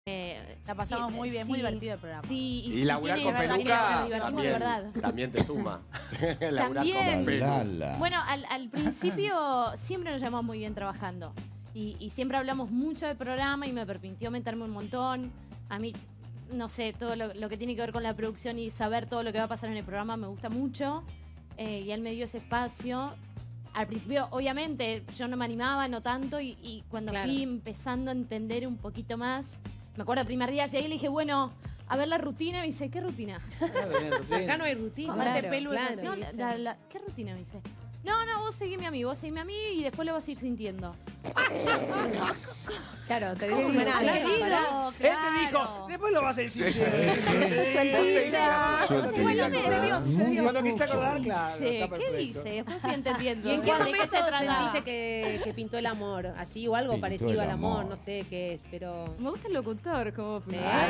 La pasamos muy bien, muy divertido el programa. Sí, y laburar con peluca también te suma. Laburar con peluca. Bueno, al principio siempre nos llevamos muy bien trabajando. Y siempre hablamos mucho del programa y me permitió meterme un montón. A mí, no sé, todo lo que tiene que ver con la producción y saber todo lo que va a pasar en el programa me gusta mucho. Y él me dio ese espacio. Al principio, obviamente, yo no me animaba, no tanto. Y cuando fui empezando a entender un poquito más, me acuerdo el primer día llegué y le dije, bueno, a ver la rutina. Y me dice, ¿qué rutina? Acá no hay rutina. ¿Qué rutina? Me dice. No, vos seguime a mí, y después lo vas a ir sintiendo. Claro, te digo Él te dijo, después lo vas a decir. Cuando quisiste acordar, claro. ¿Qué dice? Después fui entendiendo. ¿Y en qué momento sentiste que pintó el amor? Así o algo parecido al amor, no sé qué es, pero... Me gusta el locutor, como...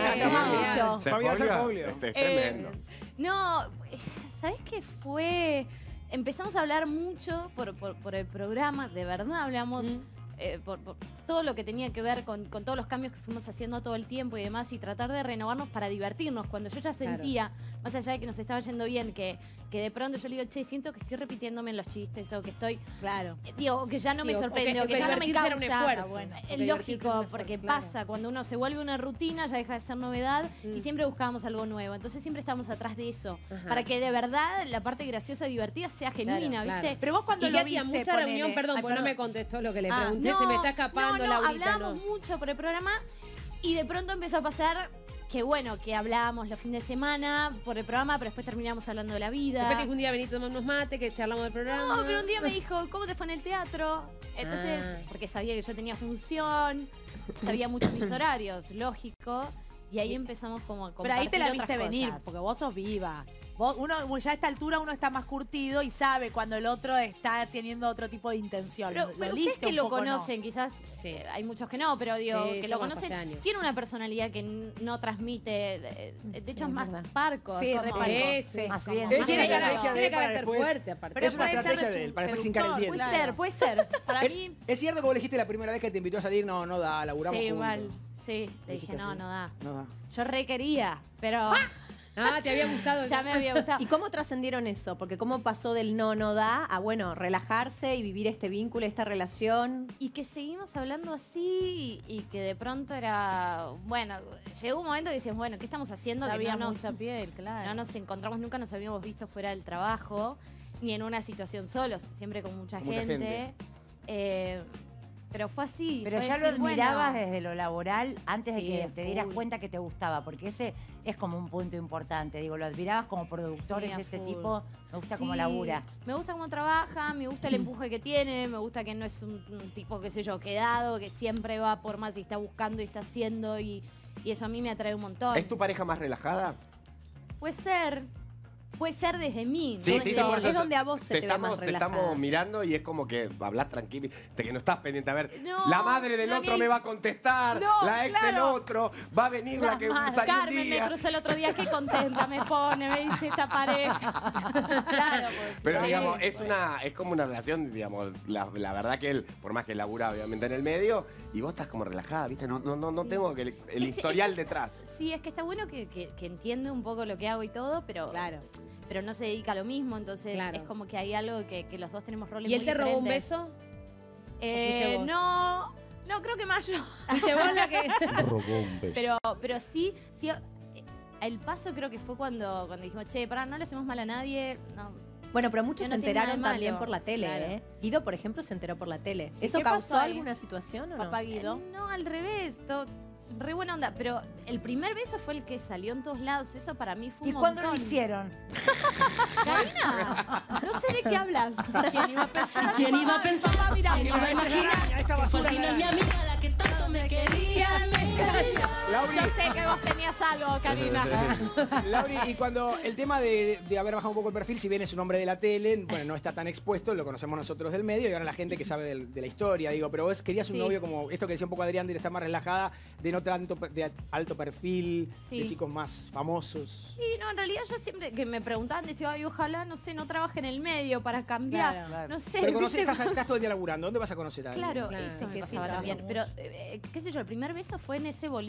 Fabián Zafoglio. Es tremendo. No, ¿sabés qué fue...? Empezamos a hablar mucho por el programa, de verdad hablamos por todo lo que tenía que ver con todos los cambios que fuimos haciendo todo el tiempo y demás, y tratar de renovarnos para divertirnos. Cuando yo ya sentía, más allá de que nos estaba yendo bien, que de pronto yo le digo, che, siento que estoy repitiéndome en los chistes, o que estoy... Digo, que ya no me sorprende, o que ya no me causa... Un esfuerzo. Es lógico, porque pasa, cuando uno se vuelve una rutina, ya deja de ser novedad, y siempre buscábamos algo nuevo. Entonces siempre estábamos atrás de eso, para que de verdad la parte graciosa y divertida sea genuina, ¿viste? Pero vos cuando lo viste, hacía mucha reunión, perdón, porque no me contestó lo que le pregunté, se me está escapando, Laurita, hablábamos mucho por el programa, y de pronto empezó a pasar que bueno, que hablábamos los fines de semana por el programa, pero después terminamos hablando de la vida. Después te dijo un día vení a tomar unos mate, que charlamos del programa. No, pero un día me dijo, ¿cómo te fue en el teatro? Entonces, porque sabía que yo tenía función, sabía mucho mis horarios, lógico, y ahí empezamos como a compartir. Pero ahí te la viste venir, cosas. porque vos sos viva. Uno ya a esta altura uno está más curtido y sabe cuando el otro está teniendo otro tipo de intención. Pero ustedes que lo conocen, quizás hay muchos que no, pero digo, que lo conocen, tiene una personalidad que no transmite, de hecho es más parco. Sí, más bien. Tiene carácter fuerte, aparte. Pero es una estrategia de él, para después hincar el diente. Puede ser. Para mí... ¿Es cierto que vos elegiste la primera vez que te invitó a salir? No da, laburamos juntos. Mal. Sí, le dije, no da. No da. Yo quería, pero... ¿te había gustado? Ya me había gustado. ¿Y cómo trascendieron eso? Porque cómo pasó del no da a, bueno, relajarse y vivir este vínculo, esta relación. Y que seguimos hablando así y que de pronto era... Bueno, llegó un momento que decíamos, bueno, ¿qué estamos haciendo? Que no nos encontramos, nunca nos habíamos visto fuera del trabajo, ni en una situación solos, siempre con mucha gente. Pero fue así. Pero ya lo admirabas desde lo laboral antes de que te dieras cuenta que te gustaba, porque ese es como un punto importante. Digo, lo admirabas como productor, este tipo, me gusta cómo labura. Me gusta cómo trabaja, me gusta el empuje que tiene, me gusta que no es un tipo, qué sé yo, quedado, que siempre va por más y está buscando y está haciendo, y eso a mí me atrae un montón. ¿Es tu pareja más relajada? Puede ser. Puede ser desde mí. Sí, por eso es donde a vos se te ve más relajada. Te estamos mirando y es como que hablas tranquilo, de que no estás pendiente. A ver, la madre del otro me va a contestar, la ex del otro, va a venir la que salió un Carmen día. me cruzó el otro día, qué contenta me pone, me dice esta pareja. Pero digamos, es como una relación, digamos, la verdad que él, por más que labura obviamente en el medio, y vos estás como relajada, ¿viste? No tengo el historial detrás. Sí, es que está bueno que entiende un poco lo que hago y todo, pero no se dedica a lo mismo, entonces es como que hay algo que los dos tenemos roles muy diferentes. ¿Y él te robó un beso? No, creo que más yo. ¿Viste vos la que...? Robó un beso. Pero sí, el paso creo que fue cuando dijimos, che, pará, no le hacemos mal a nadie. No. Bueno, pero muchos se enteraron también malo. por la tele, ¿eh? Guido, por ejemplo, se enteró por la tele. Sí, ¿Eso causó alguna situación o no? Papá Guido. No, al revés. Re buena onda, pero el primer beso fue el que salió en todos lados. Eso para mí fue un montón. ¿Y cuándo lo hicieron? Karina, no sé de qué hablas. ¿Quién iba a pensar? ¿Quién iba a pensar? ¿Quién iba a imaginar? Esta Que fue basura al final mi amiga la que tanto me quería. Lauri, Yo sé que vos tenías algo, Karina. Lauri, y cuando el tema de haber bajado un poco el perfil, si bien es un hombre de la tele, bueno, no está tan expuesto, lo conocemos nosotros del medio y ahora la gente que sabe de la historia, digo, pero vos querías un novio como esto que decía un poco Adrián, de estar más relajada, de no tanto de alto perfil, de chicos más famosos. Sí, no, en realidad yo siempre que me preguntaban, decía, ay, ojalá, no sé, no trabaje en el medio para cambiar. Claro. No sé. Pero estás todo el día laburando, ¿dónde vas a conocer a alguien? Claro, eso me pasaba también. Pero, qué sé yo, el primer beso fue en ese boliche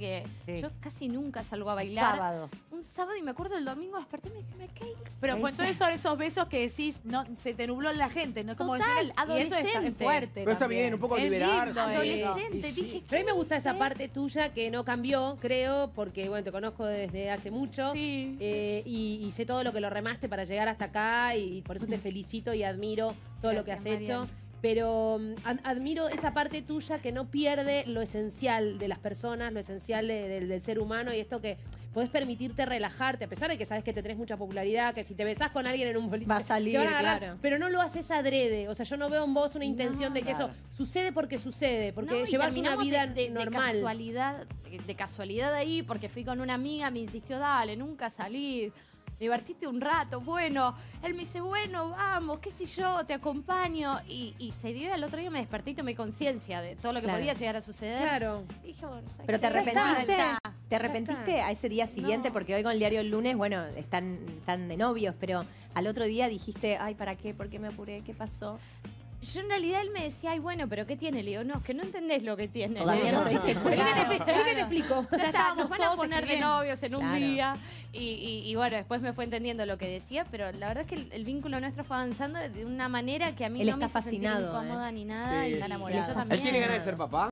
que Sí. yo casi nunca salgo a bailar. Sábado. Un sábado y me acuerdo el domingo desperté y me decía, ¿qué hice? Pero fue entonces son esos besos que decís, no, se te nubló en la gente, ¿no? Como Total, decir, y eso es adolescente. fuerte. Pero está también. bien, un poco Es liberarse. lindo Adolescente, Y sí. dije, Pero a mí me gusta esa hice? parte tuya que no cambió, creo, porque bueno, te conozco desde hace mucho Sí. y sé todo lo que lo remaste para llegar hasta acá y por eso te felicito y admiro todo lo que has Gracias, hecho. Mariana. Pero admiro esa parte tuya que no pierde lo esencial de las personas, lo esencial del ser humano y esto que podés permitirte relajarte, a pesar de que sabes que te tenés mucha popularidad, que si te besás con alguien en un boliche Va a salir, te van a agarrar, claro. pero no lo haces adrede. O sea, yo no veo en vos una intención de que claro. eso sucede porque sucede, porque No, y llevas una terminamos vida de normal. De casualidad ahí, porque fui con una amiga, me insistió, dale, nunca salís, divertite un rato. Bueno, él me dice, bueno, vamos, qué sé yo, te acompaño. Y se dio, al otro día me desperté y tomé conciencia de todo lo que Claro. podía llegar a suceder. Claro. Y dije, bueno, ¿sabes Pero qué? te Ya está, arrepentiste, ya ¿te arrepentiste a ese día siguiente? No. Porque hoy con el diario El Lunes, bueno, están de novios, pero al otro día dijiste, ay, ¿para qué? ¿Por qué me apuré? ¿Qué pasó? Yo en realidad él me decía, ay, bueno, pero ¿qué tiene? Le digo, no, es que no entendés lo que tiene. Todavía Le digo, no te diste ¿Por qué cuenta. te explico? Ya está, nos estábamos van a todos poner de escribiendo. novios en un Claro. día. Y bueno, después me fue entendiendo lo que decía, pero la verdad es que el vínculo nuestro fue avanzando de una manera que a mí Él no me está hizo sentir fascinado, incómoda ni nada. Sí. y Está enamorado. yo Él también. ¿Él tiene ganas de ser papá?